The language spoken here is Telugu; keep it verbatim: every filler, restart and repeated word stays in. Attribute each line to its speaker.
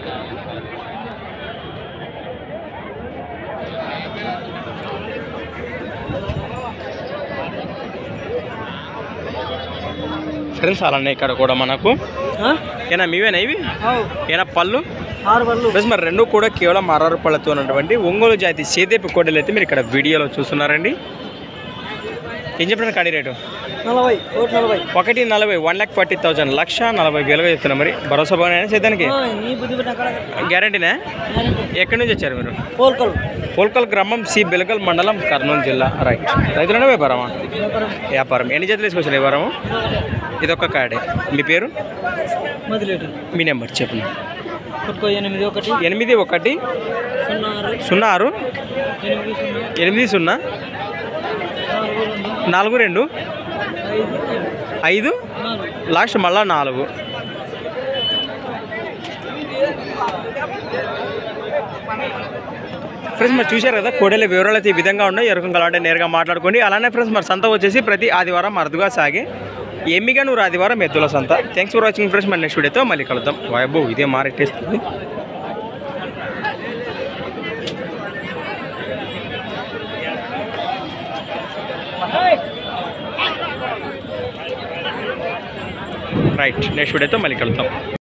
Speaker 1: ఫ్రెండ్స్ అలానే ఇక్కడ కూడా మనకు ఏనా మీవేనా ఇవి ఏనా పళ్ళు ఫ్రెండ్స్ మరి రెండు కూడా కేవలం అరవై పళ్ళతో ఉన్నటువంటి ఒంగోలు జాతి సేదేపు కోడలు అయితే మీరు ఇక్కడ వీడియోలో చూస్తున్నారండి. ఏం చెప్పిన కాడి రేటు ఒకటి నలభై వన్ ల్యాక్ ఫార్టీ థౌసండ్ లక్ష నలభై వేలుగా చెప్తున్నా. మరి భరోసా బాగానే సేదానికి గ్యారంటీనా? ఎక్కడి నుంచి వచ్చారు మీరు? పోల్కల్ గ్రామం సి బెలగల్ మండలం కర్నూలు జిల్లా. రైట్. రైతులనే వ్యాపారమా? వ్యాపారం. ఎన్ని జతలు తీసుకొచ్చారు వ్యాపారము? ఇదొక్క కాడే. మీ పేరు? మీ నెంబర్ చెప్పండి.
Speaker 2: ఎనిమిది ఒకటి
Speaker 1: ఎనిమిది ఒకటి సున్నా ఆరు ఎనిమిది సున్నా నాలుగు రెండు ఐదు లాస్ట్ మళ్ళా నాలుగు. ఫ్రెండ్స్ మరి చూశారు కదా కోడెల వివరాలు అయితే ఈ విధంగా ఉన్నాయి. ఎవరికం కావాలంటే నేరుగా మాట్లాడుకోండి. అలానే ఫ్రెండ్స్ మరి సంత వచ్చేసి ప్రతి ఆదివారం అరుదుగా సాగే ఎమ్మిగా నూరు ఆదివారం ఎద్దుల సంత. Thanks for watching friends. మరి నెక్స్ట్ వీడియోతో మళ్ళీ కలుద్దాం. వాయబ్బో ఇదే మారెట్టేస్తుంది. రైట్. నెక్స్ట్ వీడియోతో మళ్ళీ కలుద్దాం.